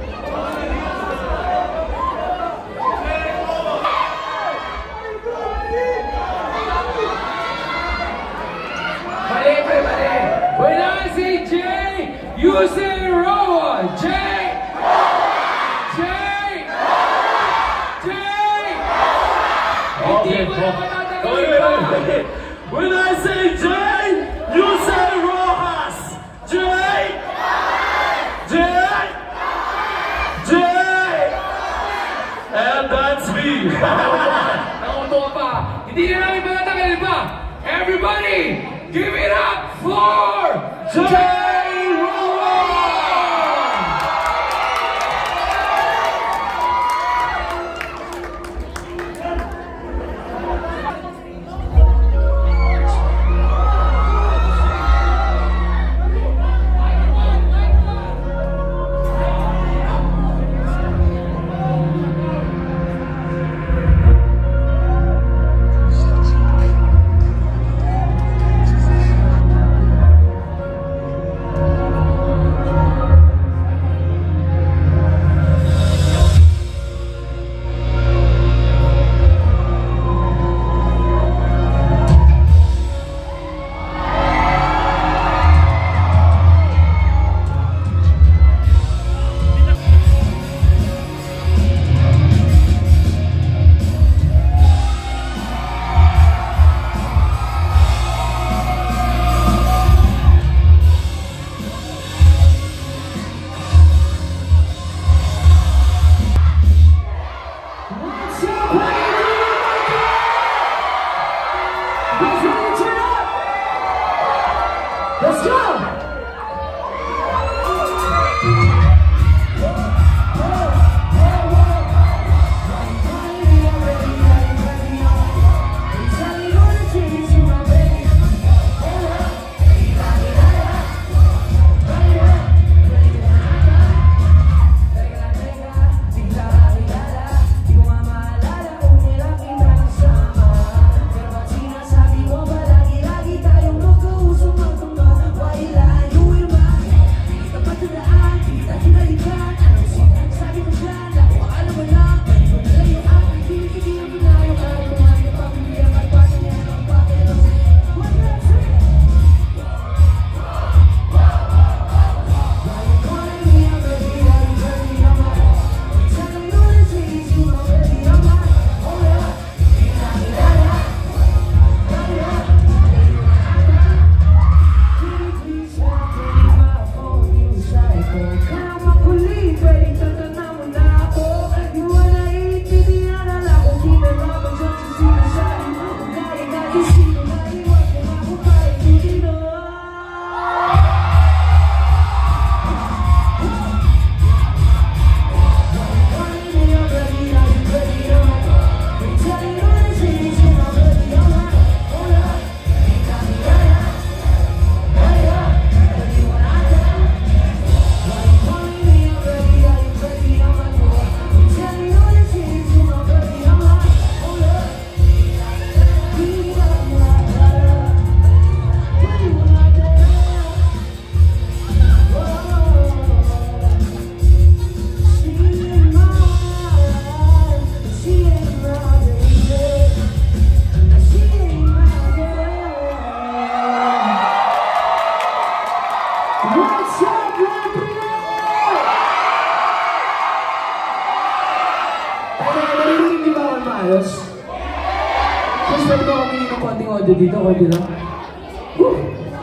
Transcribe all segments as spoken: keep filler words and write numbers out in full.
When I say J, you say Roa. J, J, J. Okay, wait, wait, wait. When I say J, you say Rojas. J, J, J. And that's me. Nakutuwa pa. Hindi na namin matatagal pa. Everybody, give it up for J. Let's go! Gusto ko kami ng konting audio dito, konti lang. Woo!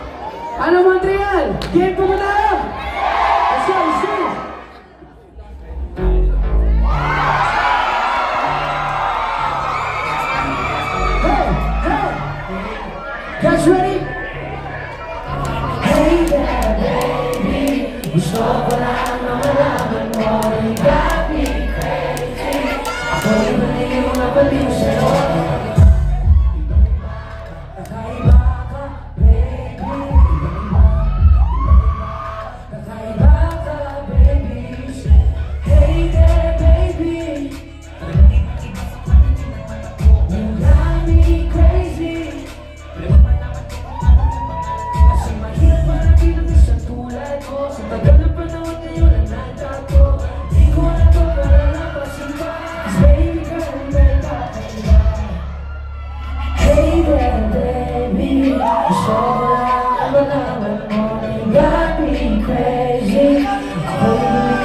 Ano Montreal? Game pa ba tayo? Let's go, let's go! Hey! Hey! Guys ready? Hey there, baby. Gusto ko lang na malaman mo. You got me crazy. Ako yung baliw na baliw sa'yo.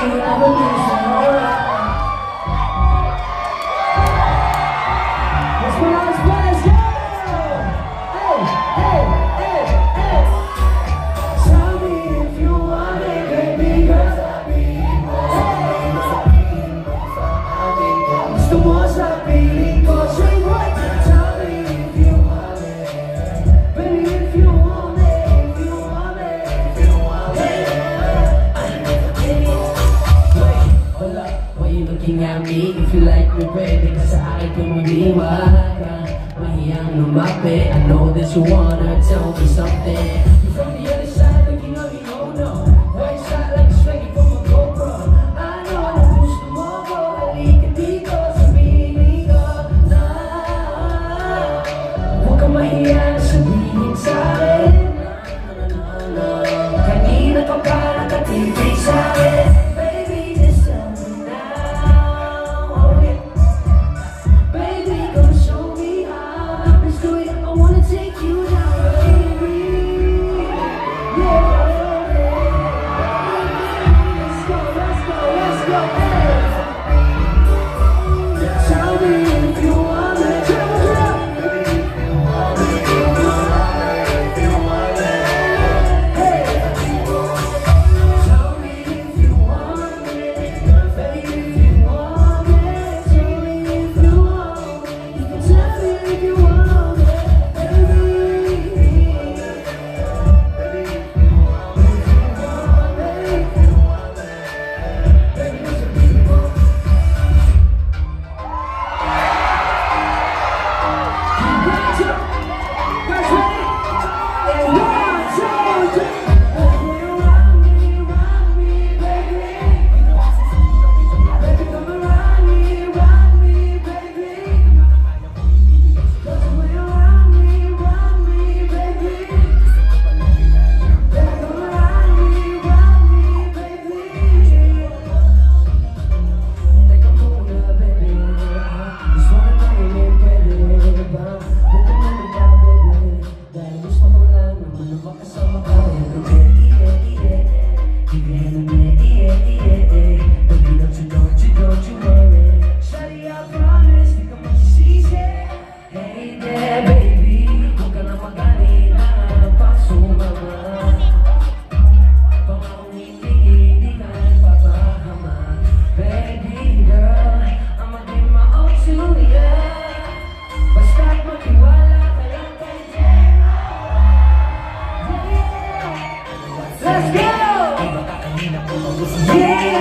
yung evolution. Let's go, let's go, let's go! Hey, hey, hey, hey! Tell me if you want it, baby girl. Gusto mo sa piling ko, say what? Tell me if you want it, baby, if you want it, if you want it, if you want it. Wait, hold up, why you looking at me? If you like me, baby, kasi akin kung mag-iwag ka, mahiyang lumapit. I know that you wanna tell me something. You from the other side, looking at me, oh no. Right side like a swaggy from a GoPro. I know na gusto mo ko, halika dito sa piling ko na. Huwag kang mahiya na sabihin sa'kin. Kanina ka pa nakatigay sa'kin. Baby, just tell me now. Oh yeah. Baby, come show me how. Let's do it, I wanna take you down, baby. Yeah. Let's go, let's go, let's go, hey. Tell me if you want it. Tell me if you want it. If you want it, if you want it. Hey. Tell me if you want it. Baby, if you want it. Tell me if you want it. You can tell me if you want it, baby. Let's go! Yeah!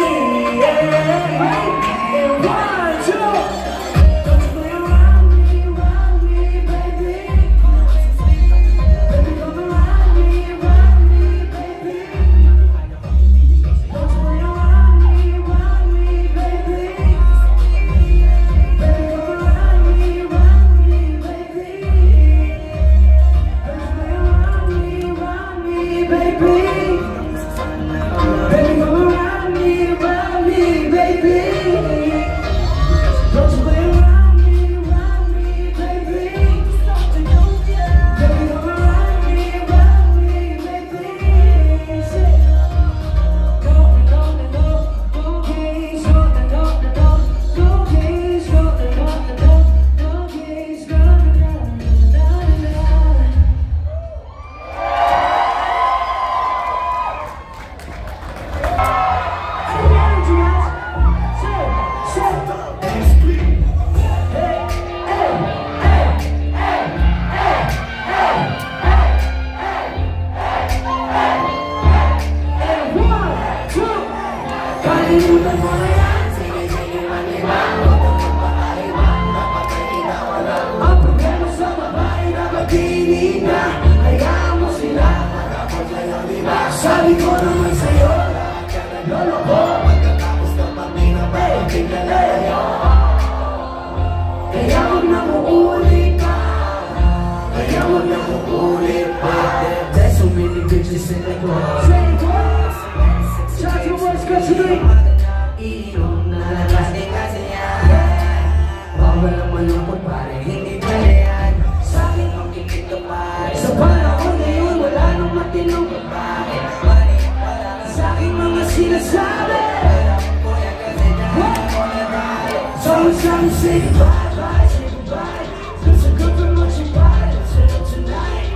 One, two! Don't you play around me, around me, baby. Baby, come around me, around me, baby. Don't you play around me, around me, baby. Baby, come around me, around me, baby. Don't you play around me, around me, baby. Baby, come around me, around me, baby. Don't you play around me, around me, baby. Baby, come around me, around me, baby. Go, go, go, go, keys, go, go, go, go, keys, go, go, go, go, keys, go, go, go, go. Kalimutan mo na yan. Ang problema sa babae na pag-ibig na hayaan mo sila. Sabi ko naman sa'yo, lolo ko, pagkatapos na paminabay, tingalayo. Kaya huwag na uulit pa, kaya huwag na uulit pa. There's so many bitches in the club. Say it once, shout your voice, go to me. Inom na lasing kasi yan. Bawal ang malungkot pare, hindi pala yan. Sa'kin ang kikit ka pare. Sa panahon ngayon, wala nang matinong babae. Sa'king mga sinasabi it's time to say goodbye, bye, say goodbye. It's a good for much you buy, let's set up tonight.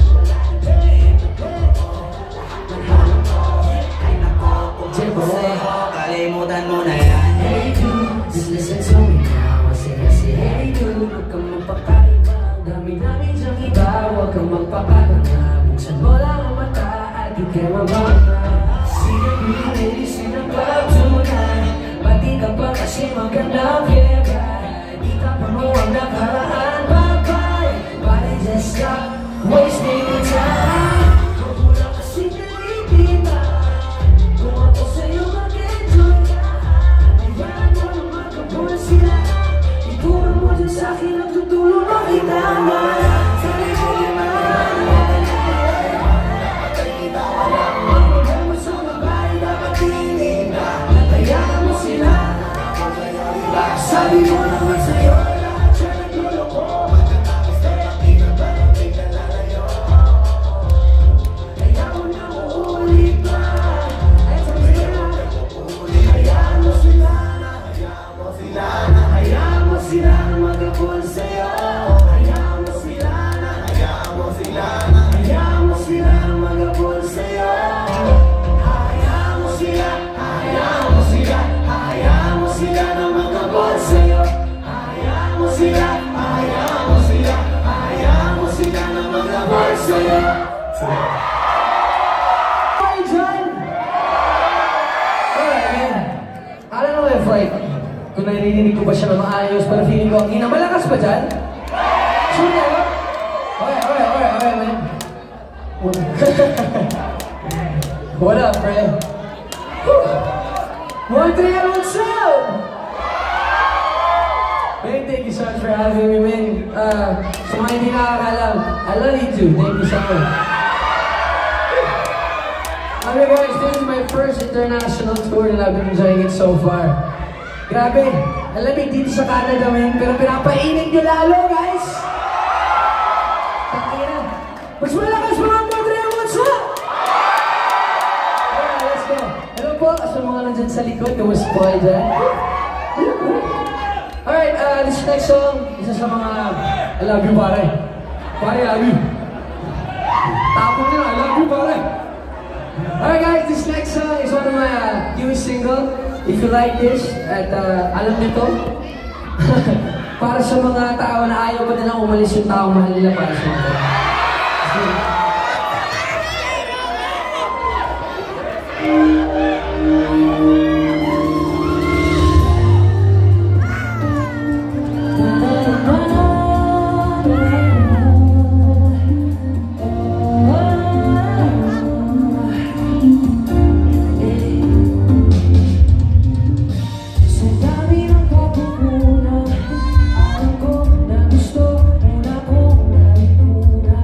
Kalimutan mo na yan. Hey dude, just listen to me now. I say, I say, hey dude, huwag kang magpakaiba. Dami-dami diyang iba, huwag kang magpapaganga. Buksan mo lang ang mata at di ka mabanga. Sige, baby, sinabab tonight. Pati ka pa kasi magandang fiera. Itapan mo ang nakaraan, bye-bye. Body just stop wasting your time. Huwag mo lang kasi nalilitan. Kung ako sa'yo mag-enjoy ka, hayaan mo na magkabulan sila. Ituro mo din sa'kin ang tutulong mo kita. Sabi ko naman, magpagay mo sa babae, dapat hindi na natayaan mo sila. Sabi mo naman sa'yo, lahat siya nagluloko. Magkatapos na yung pinabalik na lalayo. Kaya mo na uulit pa. Hayaan mo sila na, hayaan mo sila na, hayaan mo sila na magkabul sa'yo. Hayaan mo sila na, hayaan mo sila na, hayaan mo sila na magkabul sa'yo. Hayaan mo sila, hayaan mo sila, hayaan mo sila na magkabul sa'yo. Hayaan mo sila, hayaan mo sila, hayaan mo sila na magkabul sa'yo. Hi, John! Alright, man. I don't know if like, kung naririnig ko ba siya na maayos, pero feeling ko, ang ina, malakas ba dyan? Sure na, no? Okay, okay, okay, okay, man. What up, friend? One, three, and what's up? Man, thank you so much for having me, man. Uh, sa mga hindi nakakalam, I love you too. Thank you so much. Okay guys, this is my first international tour and I've been enjoying it so far. Grabe, alamig dito sa Canada, man, pero pinapainit nyo lalo, guys! Takina. Mas malakas mga Madre, what's up? Alright, let's go. Hello po, sa mga nandyan sa likod, kamusta po kayo dyan? Alright, uh, this next song, isa sa mga I love you, pare. Pare, I love you. Tapos nyo, I love you, pare. Alright guys, this next song is one of my uh, newest single. If you like this, at uh, alam nito, para sa mga tao na ayaw pa nilang umalis yung taong mahal nila para sa mga Una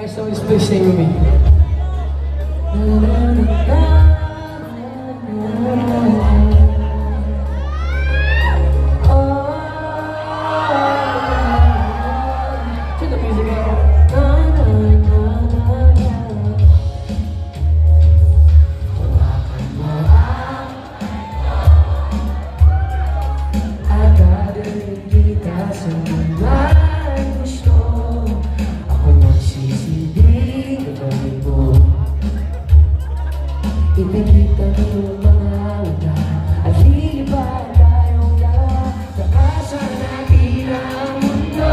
guys, so just please sing with me. Turn the music up. Ipikita ng mga uda at lilipad tayong dalawa. Takasan natin ang mundo.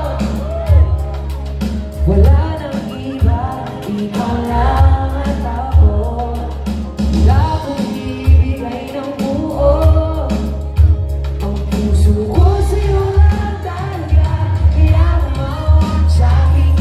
Wala nang iba, ikaw lang at ako. Wala kong ibigay ng buo. Ang puso ko sa'yo lang talaga. Kaya umawag sa'king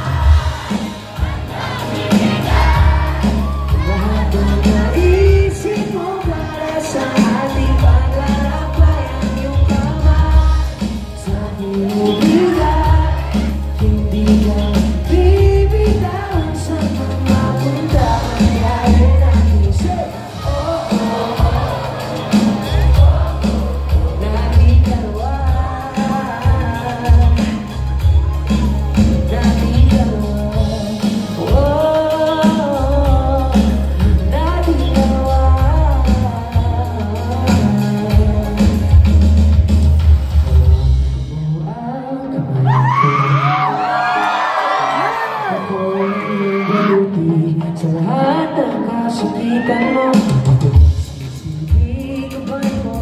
sa lahat ng kasakitan mo. Ako sisibig kabay mo.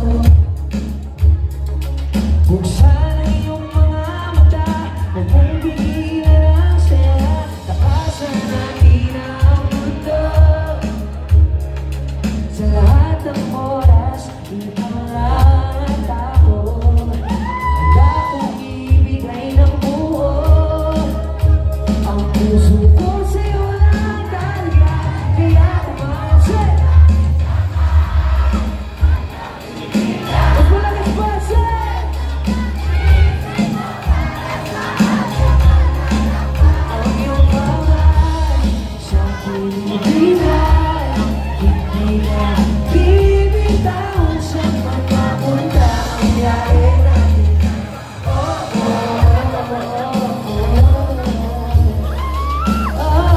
Buksan ang iyong mga mata. Huwag mong pigilan ang saya. Takasan natin ang mundo. Sa lahat ng oras, ikaw lang at ako. Handa kong ibigay ng buo. Ang puso ko sa'yo lang talaga. Kaya umasin. Mas malakas pa sa'yo. Ang iyong kamay sa pinibigay. Hindi na bibitawan sa mga punta ang biyahe natin. Oh, oh, oh, oh, oh.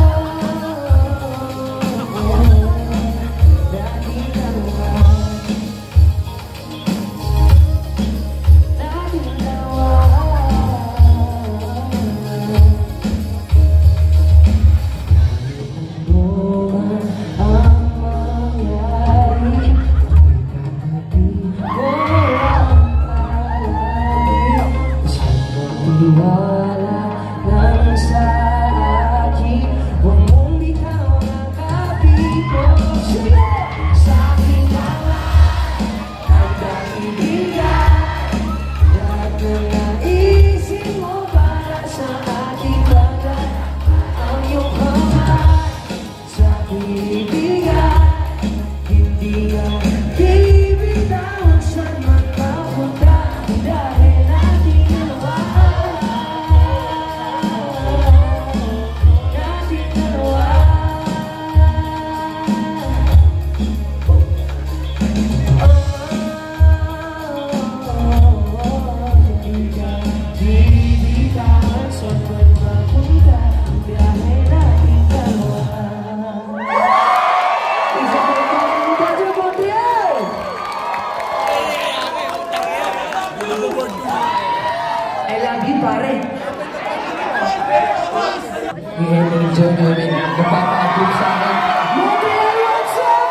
Wala lang sa akin. Huwag mong bitaw ang kapit mo. Sige, sa aking kamay hanggang ibigay lahat ng naisip mo para sa ating bagay. Ang iyong kamay sa aking ibigay. Hindi ka bibitawan saan man papunta. Dahil natin dalawa. Natin dalawa. Hindi ka bibitawan saan man papunta. Dahil natin dalawa. Isa ko pa ang Dadyo Montiel! I love you, pare. Ngayon, na-enjoy namin. Napapa-approve sa akin. Montiel, what's up?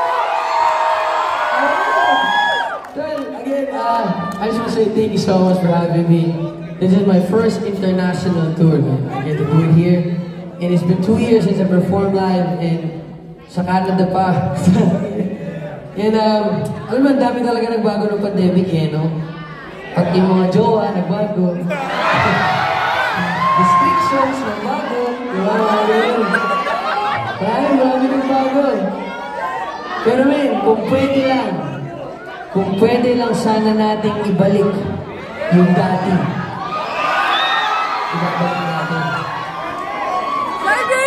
Well, again, uh, I just want to say thank you so much for having me. This is my first international tour, man. I get to do it here. And it's been two years since I performed live in sa Canada pa. And um, alam mo, ang dami talaga nagbago ng pandemic eh, no? Pati yung mga jowa, nagbago. Restrictions, nagbago. Diba, mga ganun. Marami, marami nagbago. Pero men, kung pwede lang, kung pwede lang sana nating ibalik yung dati. Ibabalik natin.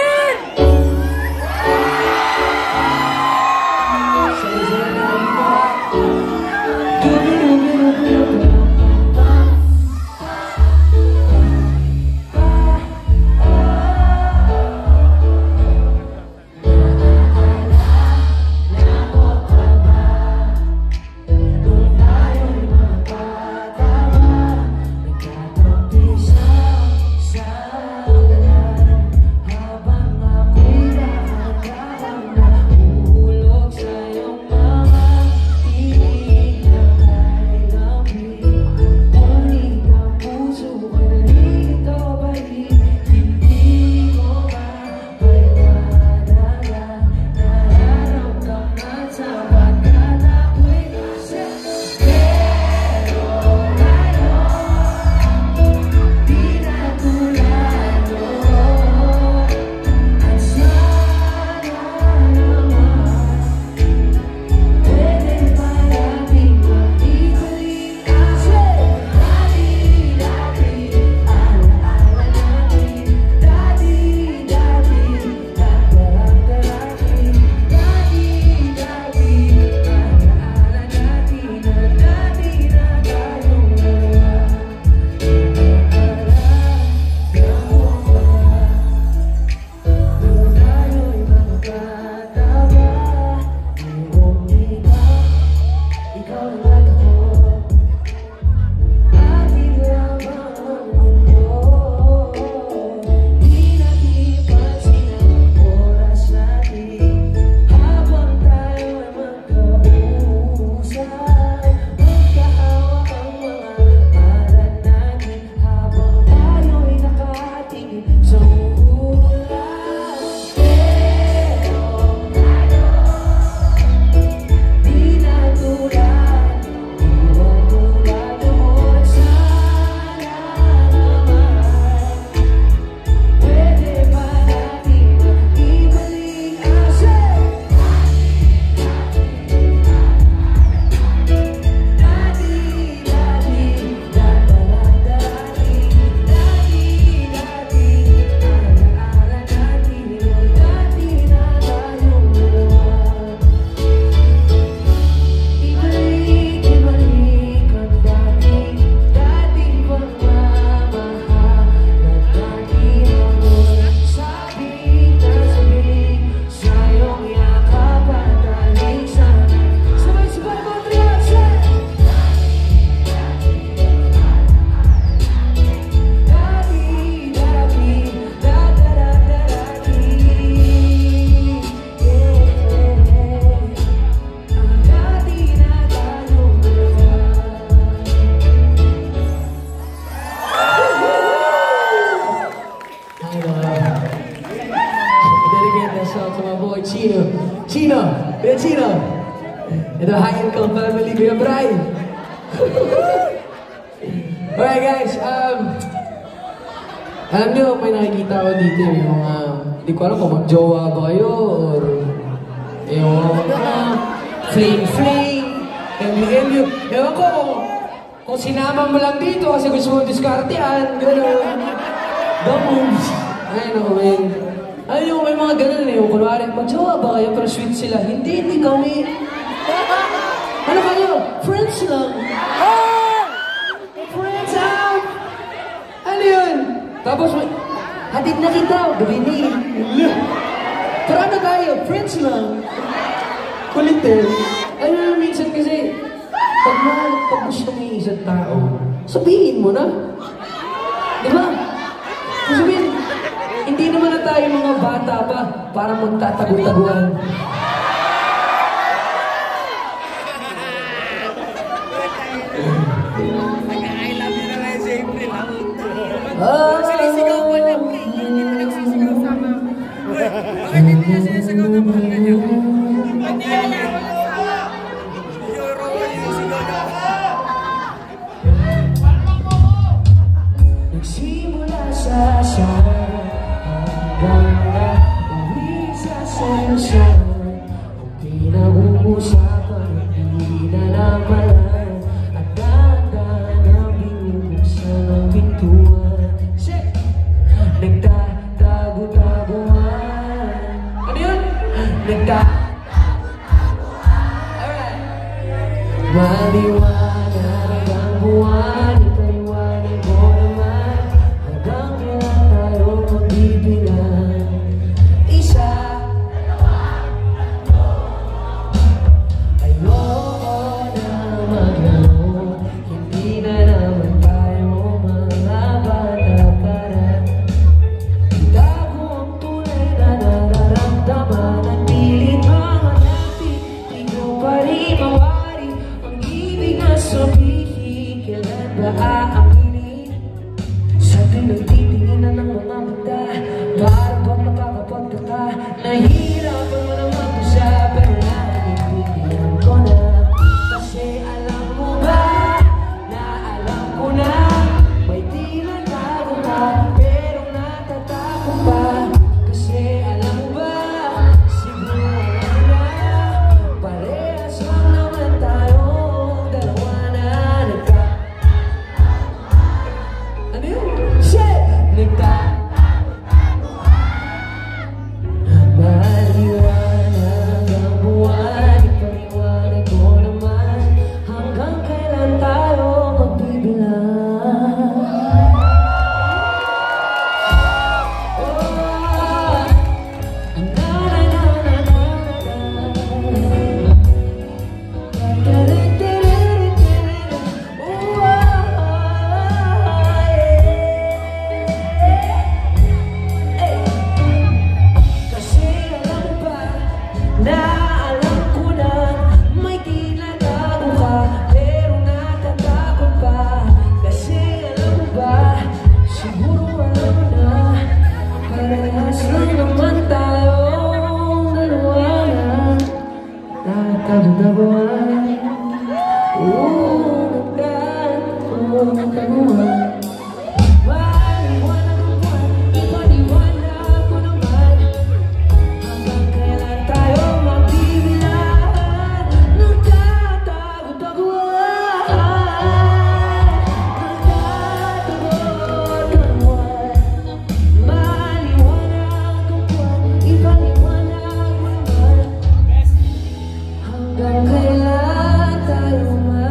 dedicate that song to my boy Chino. Chino! Kuya Chino! Ito, high-income family, Kuya Bray! Alright guys, um... alam niyo, may nakikita ko dito yung mga... Hindi ko alam kung mag-jowa ba kayo, or... yung mga... Fling-fling! M M U. Ewan ko kung... Kung sinama mo lang dito kasi gusto mo diskartean, gano'n. The moves. Ay, no, man. Ay, yung may mga gano'n eh. Yung kunwari, mag-jowa ba kayo? Pero sweet sila. Hindi, hindi kami. Ano kayo? Friends lang. Friends out! Ano yun? Tapos, hatid na kita. Gabi ni. Pero ano tayo? Friends lang. Kulit eh. Ano minsan kasi, pag mahal, pag gusto mo yung isang tao, sabihin mo na. Di ba? Sabihin, hindi naman na tayo mga bata pa para magtatago-taguan. Ah, sinisigaw mo lang. Hindi mo nagsisigaw sama. Bakit hindi niya sinisigaw na mga ganyan? Ba't niya yan? Euro ka yung sigaw na. Nagsimula sa asawa hanggang na uwi sa sensyon. Ang pinag-uusapan hindi na namalan at dahan-dahan ang binubuksan ang pintuan. Nagtatago-taguan. Ano yun? Nagtatago-taguan. Alright. Maliwanag ang buwan, ipaliwanag mo naman hanggang kailan tayo magbibilang. Isa, ayoko na maglaro, hindi na naman tayo mga bata para itago ang tunay na nararamdaman at pilit mga natin, di ko pa rin mawari ang ibig na sabihin. Kailan ba aaminin sa pinagtitinginan ng mga mata? Para bang nakakapagtaka, nahihirapan mo naman ko siya, pero naiintindihan ko na. Kasi alam mo ba, na alam ko na may tinatago ka, pero natatakot pa. Kasi alam mo ba, siguro alam na, parehas lang naman tayong dalawa na nagka... Ano yun? Shit! Nagka... Maliwanag ang buwan, ipaliwanag mo naman hanggang kailan tayo magbibilang. Oh, na na na na na kasi alam ba, na alam ko na may tinatago ka, pero natatakot pa. Kasi alam ba, siguro alam na, parehas lang naman tayong dalawa na natago-taguan. Oo, nagtatago-taguan. Maliwanag ang buwan, ipaliwanag ko naman hanggang kailan tayo magbibilang. Nagtatago-taguan, nagtatago-taguan. Maliwanag ang buwan, ipaliwanag ko naman hanggang kailan tayo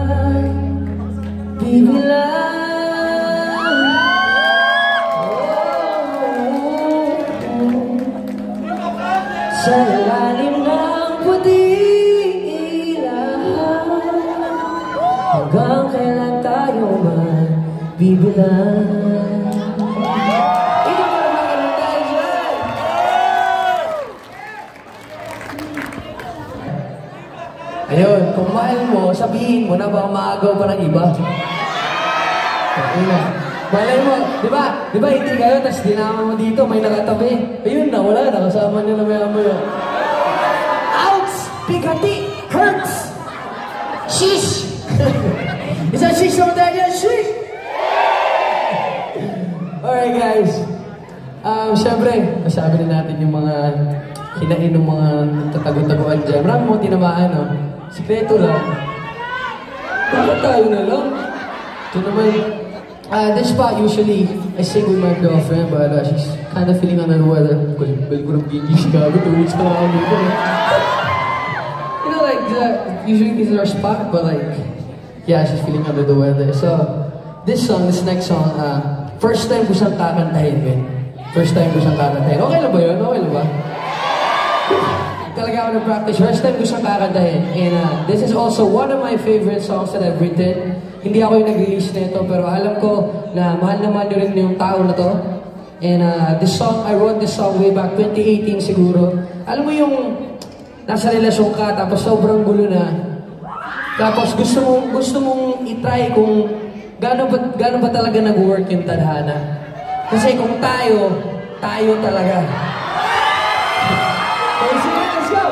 magbibilang. Sa ilalim ng puting ilaw, hanggang kailan tayo magbibilang. Ikaw para magalang tayo dyan. Ayun, kung mahal mo, sabihin mo na baka maagaw pa ng iba. Ayun na. Malay mo, di ba? Di ba hindi kayo, tapos dinama mo dito, may nakatabi. Ayun na, wala na, kasama niyo na maya-maya. Ouch! Bigati! Hurts! Shish! Isang shish over there, yeah, shish! Alright guys, um, syempre, masabi na natin yung mga hinain ng mga tatago-taguan dyan. Marami mo tinamaan, no? Sikreto lang. Bakit tayo na lang? Ito naman, uh, this spot usually, I sing with my girlfriend, but uh, she's kind of feeling under the weather. Bal ko ng gigis ka, two weeks pa lang ako dito. You know, like, uh, usually this is our spot, but like, yeah, she's feeling under the weather. So, this song, this next song, uh, first time ko siyang kakantahin, man. First time ko siyang kakantahin. Okay lang ba yun? Okay lang ba? Talaga ako nag-practice. First time ko siyang kakantahin. And uh, this is also one of my favorite songs that I've written. Hindi ako yung nag-release nito, pero alam ko na mahal na mahal nyo rin yung tao na to. And uh, this song, I wrote this song way back twenty eighteen siguro. Alam mo yung nasa relasyon ka, tapos sobrang gulo na. Tapos gusto mong, gusto mong itry kung gaano ba, gaano ba talaga nag-work yung tadhana. Kasi kung tayo, tayo talaga. Okay, sige, let's go!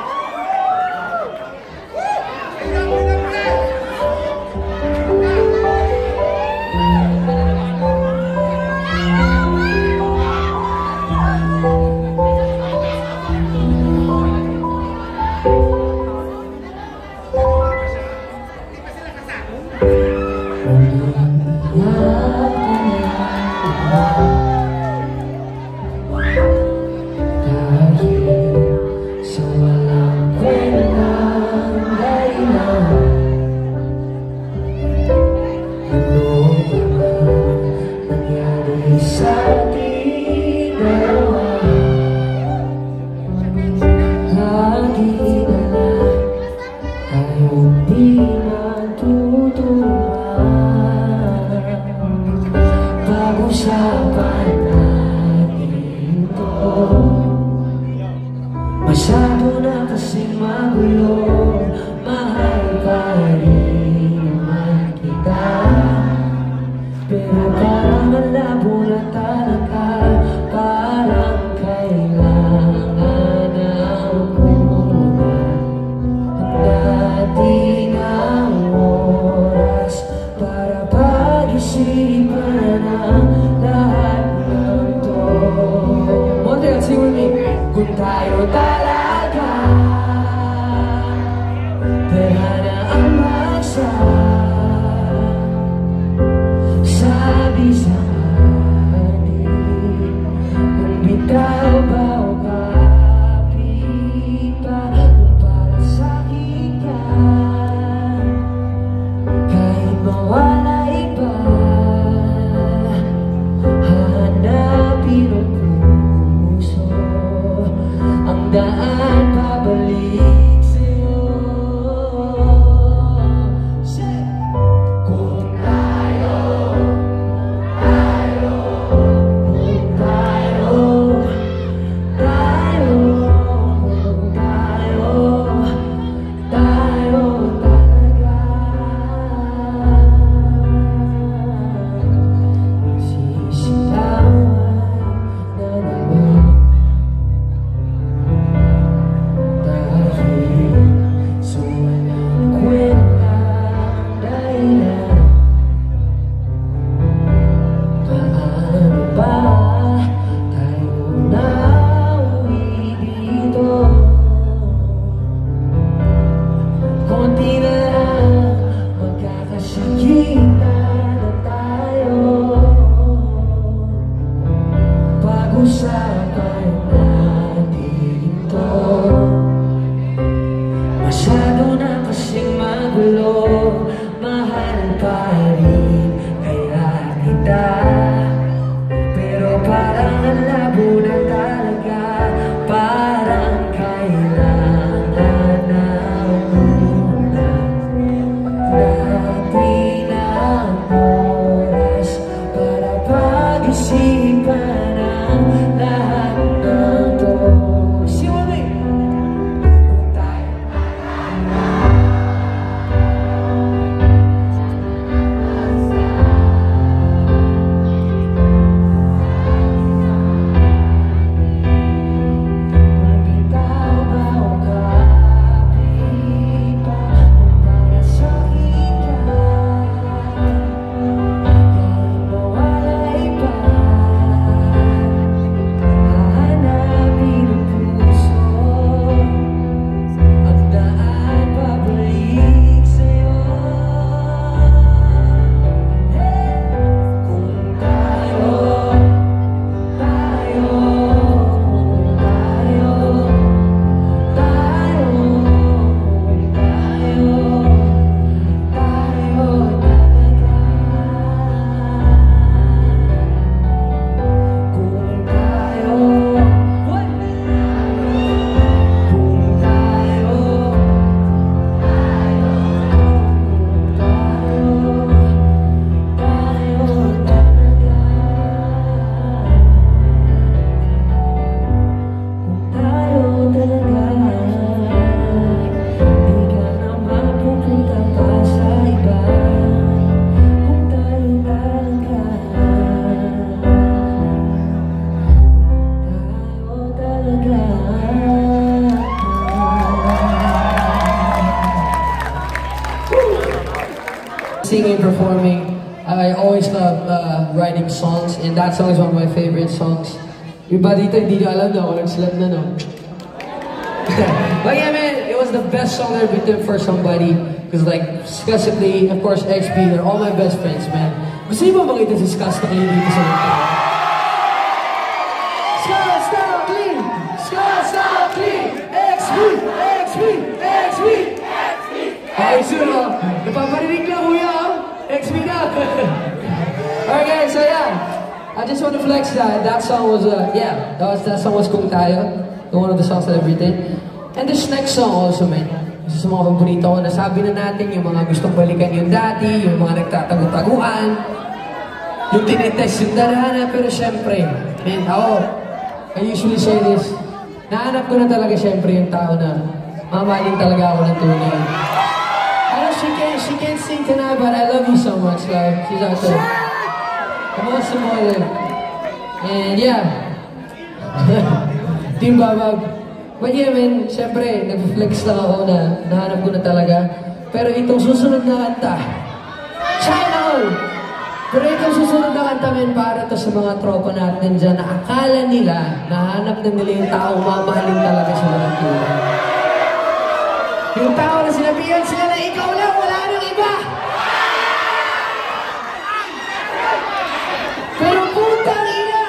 Masyado na kasing magulo, mahal pa rin naman kita. Pero parang malabo na talaga, parang kailangan na muna. Dating ang oras para pag-isipan ang lahat ng to. Montreal, sing with me. Kung tayo talaga tadhana ang magsa, sabi sa atin kung bitaw ba o kapit pa, kung para sa'kin ka kahit mawala iba, hahanapin ang puso ang daan pabalik sa'yo. singing, performing. I always love uh, writing songs, and that song is one of my favorite songs. Iba dito, hindi nyo alam na ako nag-slap na, no? But yeah, man, it was the best song I've written for somebody. Because like, Skasically, of course, X P, they're all my best friends, man. Gusto niyo ba makita si Skasically dito sa mga? Skasically! Skasically! X P! X P! X P! Okay, soon, oh. Napaparinig na, kuya, oh. X P na! Alright, guys, so yeah. I just want to flex that. That song was, uh, yeah, that, was, that song was Kung Tayo. One of the songs that I've written. And this next song also, man. Isa sa mga paborito ko, nasabi na natin yung mga gustong balikan yung dati, yung mga nagtatago-taguan, yung tinetest yung darana, pero syempre, man, ako, I usually say this, nahanap ko na talaga syempre yung tao na mamahalin talaga ako ng tunay. I know she can't, she can't sing tonight, but I love you so much, love. She's out there. Come on, Samoy. And yeah. Team Babab. But yeah, man, syempre, nag-flex lang ako na nahanap ko na talaga. Pero itong susunod na kanta, China all! Pero itong susunod na kanta, man, para to sa mga tropa natin dyan na akala nila, nahanap na nila yung tao, mamahalin talaga sila ng tulad. Yung tao na sinabihan sila na ikaw lang, wala nang iba! Pero putang ina!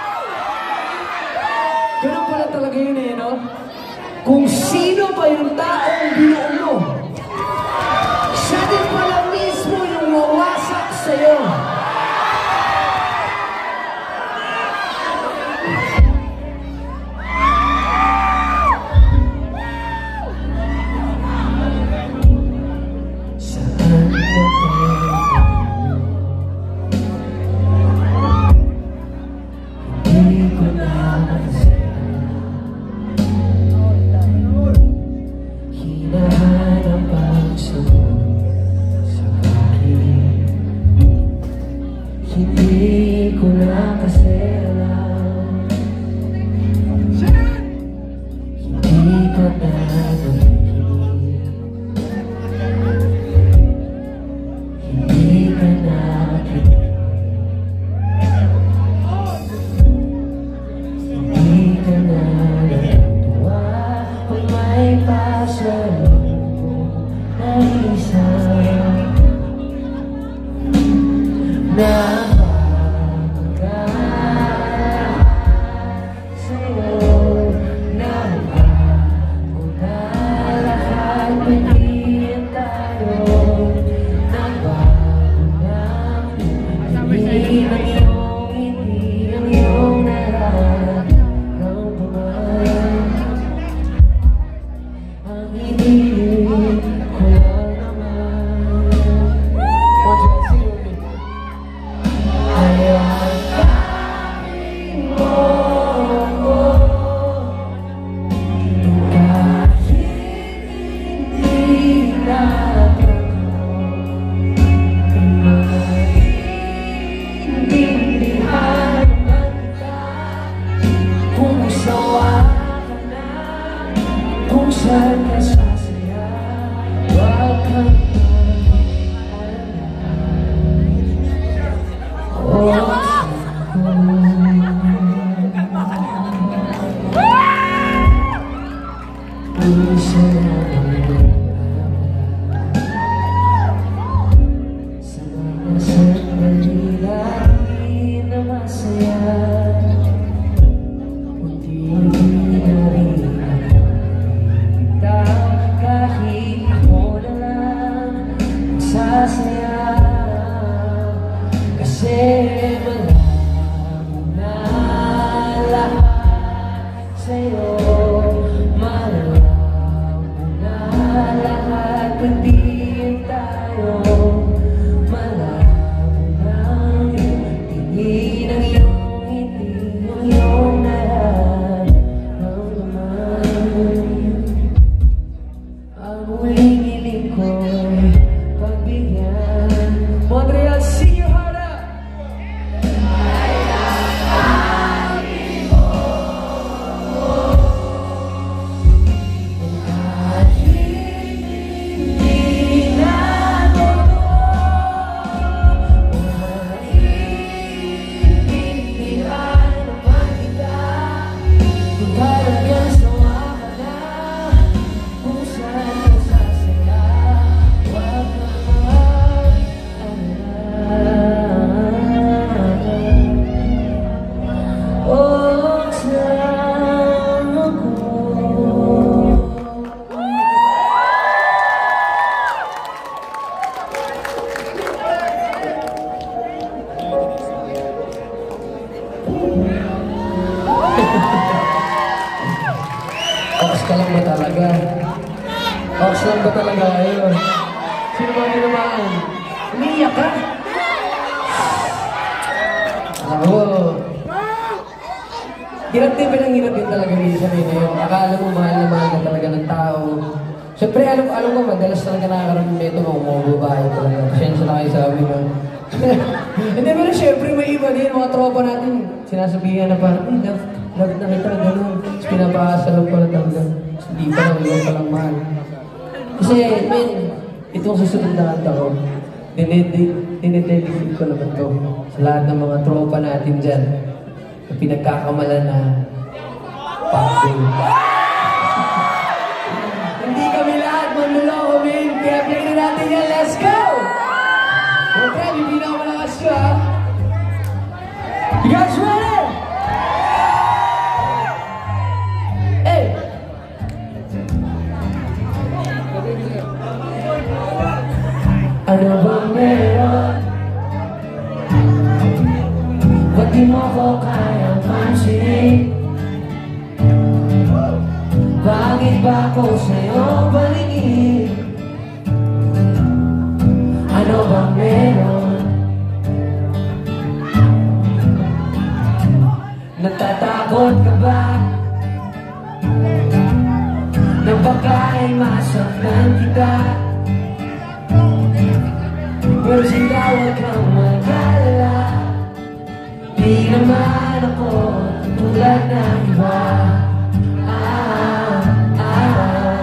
Ganun pala talaga yun eh, no? Kung sino pa yung taong binuo mo, siya din pala mismo yung mawasak sa'yo. Hindi ko na kasi alam, hindi ko na nabigil, hindi ka na kinig, hindi ka na natutuwa pag may pasalubong na isa na Ox ka lang ba talaga? Ox lang ba talaga kayo? Sino ba tinamaan? Umiiyak ka? Ako. Hirap din, pinang hirap din talaga minsan eh. Ngayon, akala mo mahal na mahal na talaga ng tao. Siyempre, alam, alam ko, madalas talaga nakakaroon nito mga mga babae talaga. Pasensya na kayo sa amin. No? Hindi, pero siyempre may iba din. Mga tropa natin, sinasabihan na parang, eh, love, love na kita, gano'n. Tapos pinapakasalam ko na talaga. Hindi pa lang, iwan pa lang mahal. Kasi, men, itong susunod na kanta ko, dinededicate ko naman to sa lahat ng mga tropa natin dyan na pinagkakamalan na pagod. Hindi kami lahat manluloko, men. Kaya play na natin yan. Let's go! Okay, bibina ko malakas ko, ha? You guys ready? Hey! Ano bang meron? Ba't di mo ko kayang pansin? Bakit ba ako sa'yo paligid? Ano bang meron? Natatakot ka ba? Na baka ay masaktan kita? Pero sila huwag kang mag-alala. Di naman ako tulad ng iba. Ah, ah.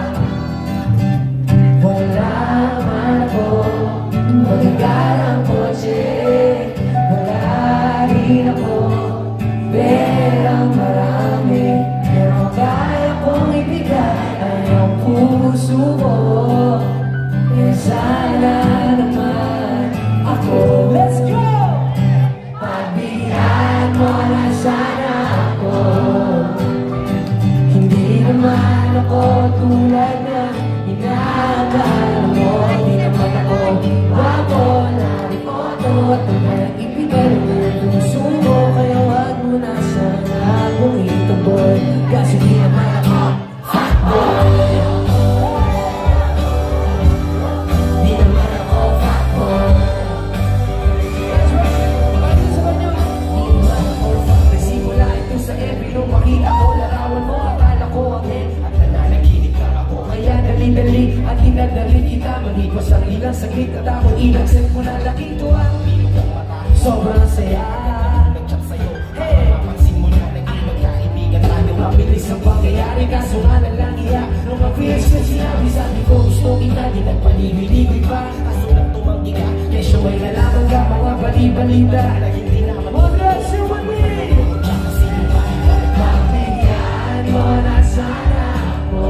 Wala man ako magagalang kotse. Wala rin ako perang marami. Pero kaya kong ibigay ay ang puso ko. Eh sana naman ako. Let's go! Pagbigyan mo na sana ako. Hindi naman ako tulad ng inaakala mo. Hindi naman ako wapo na rikoto at nag-ibigay mo yung puso mo. Kaya wag mo na sana akong ituboy. Kasi di naman ako fuckboy. At hinadali kita, manipos ang ilang sakit. At ako ilang set mo na laki tuwa. Sobrang saya. Hey! Mapapansin mo na naging magkaibigan tayo. Mabilis ang pangyayari, kaso nga nalang iya. Nung mag-feels na sinabi, sabi ko gusto kita. Di nagpaligoy-ligoy pa, kaso lang tumanggi ka. Kesyo ay nalaman ka, mga bali-balita. Hindi naman mag-rest you with me. Magbigyan mo na sana ako.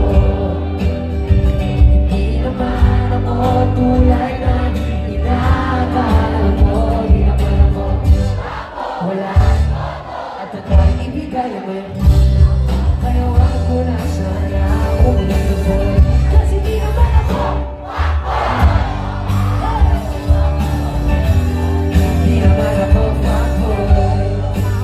Tulad ng inaakala mo. Di naman ako wala at tayo ibigay mo. Kaya wag ko na sana akong nagtuboy. Kasi di naman ako di naman ako fuckboy.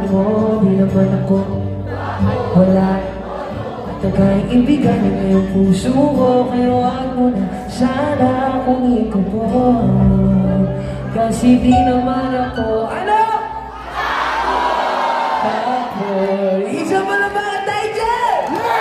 mo, di naman ako wala. Tagay ibigan na ngayong puso ko, kaya wag mo na sana kung ikaw po. Kasi di naman ako, ano? Ako! Isa pa na mga tayo dyan!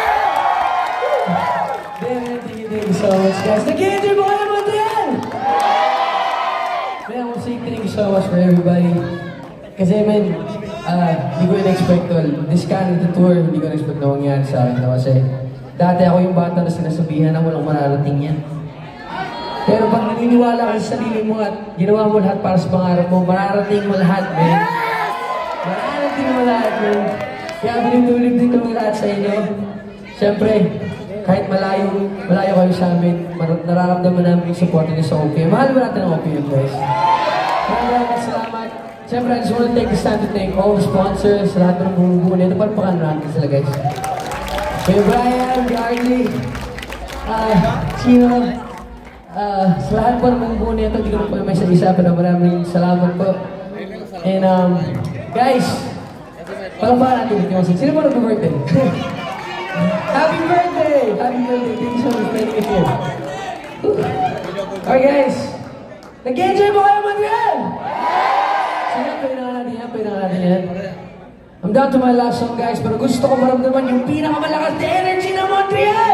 Damn, thank you, thank you so much, guys. Nag-enjoy mo kayo mo dyan! Man, I want to say thank you so much for everybody. Kasi, man, uh, hindi ko in-expect to. This kind of tour, hindi ko in-expect na mangyari sa akin. Kasi, dati ako yung bata na sinasabihan na walang mararating yan. Pero pag naniniwala ka sa sarili mo at ginawa mo lahat para sa pangarap mo, mararating mo lahat, man. Mararating mo lahat, man. Kaya binitulib din kami lahat sa inyo. Siyempre, kahit malayo, malayo kayo sa amin, nararamdaman namin yung support niyo sa O P M. Mahal mo natin ang O P M, guys. Maraming salamat. Siyempre, I just want to take this time to thank all the sponsors, lahat ng bumubuo nito. Palpakan natin sila, guys. Kuya Brian, Gardley, uh, sino, uh, sa lahat po ng bumubuo nito, hindi ko po may isa-isa, pero maraming salamat po. And, um, guys, palpakan natin ito. Sino po nag-birthday? Happy birthday! Happy birthday! Thank you so much for being here. Alright, guys. Nag-enjoy mo kayo, Montreal? Sige, pwede na natin yan, pwede na natin yan. I'm down to my last song, guys, pero gusto ko maramdaman yung pinakamalakas na energy ng Montreal!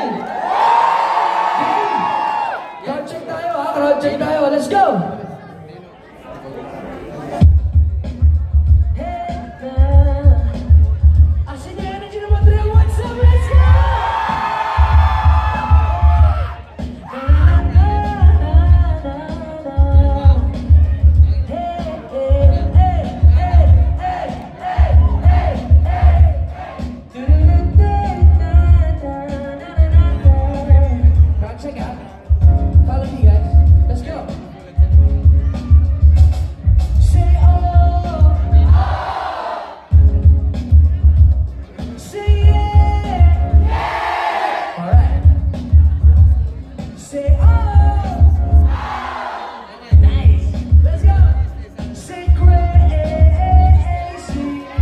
Crowd check tayo, ha? Crowd check tayo. Let's go! Asan yung energy ng Montreal? What's up? Let's go! Check out. Follow me, guys. Let's go. Say oh. Say yeah. Yeah. All right. Say oh. Nice. Let's go. Say crazy.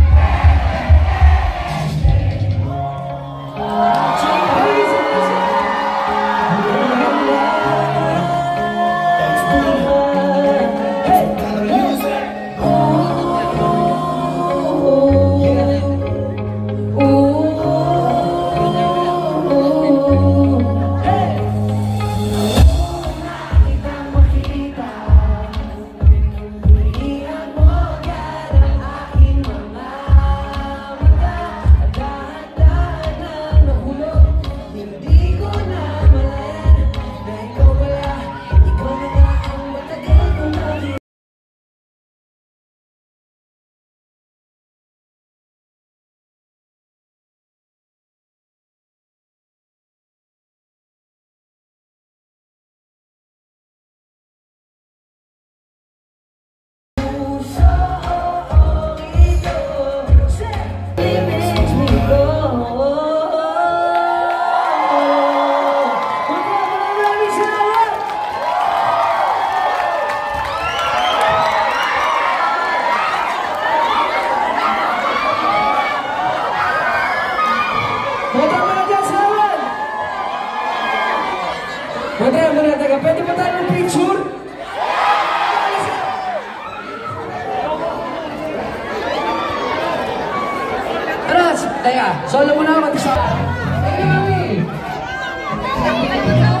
Muna, muna, taga, pwede ba tayo ng picture? Ano, teka, solo muna ako mag-isa. Thank you, mami!